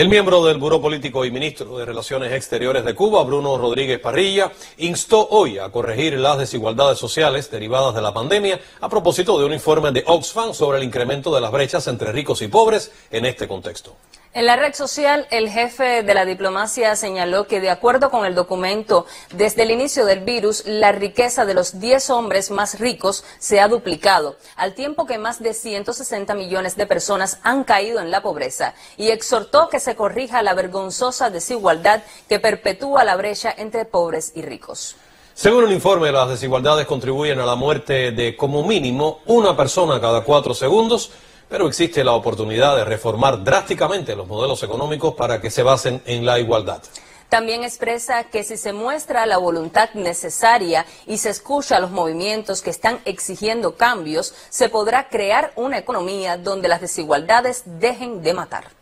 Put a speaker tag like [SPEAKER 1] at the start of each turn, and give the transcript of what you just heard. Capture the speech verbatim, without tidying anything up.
[SPEAKER 1] El miembro del Buró Político y ministro de Relaciones Exteriores de Cuba, Bruno Rodríguez Parrilla, instó hoy a corregir las desigualdades sociales derivadas de la pandemia a propósito de un informe de Oxfam sobre el incremento de las brechas entre ricos y pobres en este contexto.
[SPEAKER 2] En la red social, el jefe de la diplomacia señaló que, de acuerdo con el documento, desde el inicio del virus, la riqueza de los diez hombres más ricos se ha duplicado, al tiempo que más de ciento sesenta millones de personas han caído en la pobreza, y exhortó que se corrija la vergonzosa desigualdad que perpetúa la brecha entre pobres y ricos.
[SPEAKER 1] Según el informe, las desigualdades contribuyen a la muerte de como mínimo una persona cada cuatro segundos, pero existe la oportunidad de reformar drásticamente los modelos económicos para que se basen en la igualdad.
[SPEAKER 2] También expresa que si se muestra la voluntad necesaria y se escucha a los movimientos que están exigiendo cambios, se podrá crear una economía donde las desigualdades dejen de matar.